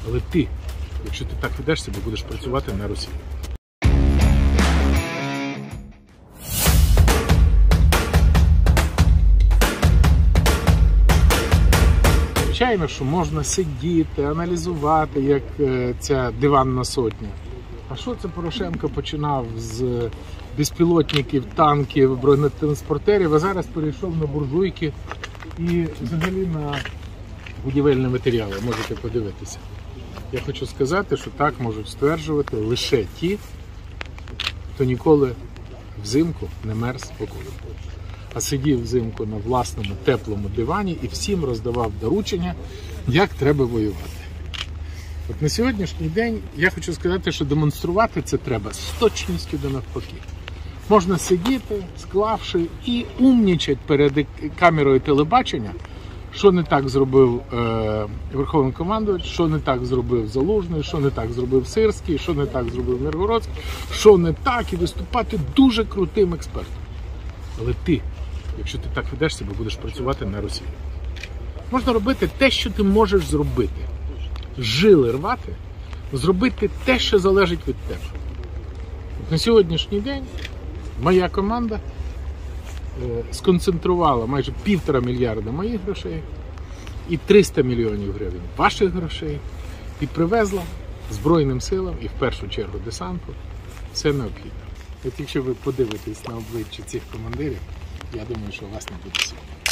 Але ти, якщо ти так ведеш себе, будеш працювати на Росію. Звичайно, що можна сидіти, аналізувати, як ця диванна сотня. А що це Порошенко починав з безпілотників, танків, бронетранспортерів, а зараз перейшов на буржуйки і взагалі на будівельні матеріали, можете подивитися. Я хочу сказати, що так можуть стверджувати лише ті, хто ніколи взимку не мерз в окопі, а сидів взимку на власному теплому дивані і всім роздавав доручення, як треба воювати. От на сьогоднішній день я хочу сказати, що демонструвати це треба з точністю до навпаки. Можна сидіти, склавши і умнічать перед камерою телебачення, що не так зробив Верховний командувач, що не так зробив Залужний, що не так зробив Сирський, що не так зробив Миргородський, що не так, і виступати дуже крутим експертом. Але ти, якщо ти так ведеш себе, будеш працювати на Росію. Можна робити те, що ти можеш зробити. Жили рвати, зробити те, що залежить від тебе. От на сьогоднішній день моя команда сконцентрувала майже 1,5 мільярда моїх грошей і 300 мільйонів гривень ваших грошей і привезла Збройним силам і в першу чергу десанту все необхідне. От якщо ви подивитесь на обличчя цих командирів, я думаю, що у вас не буде сумнівів.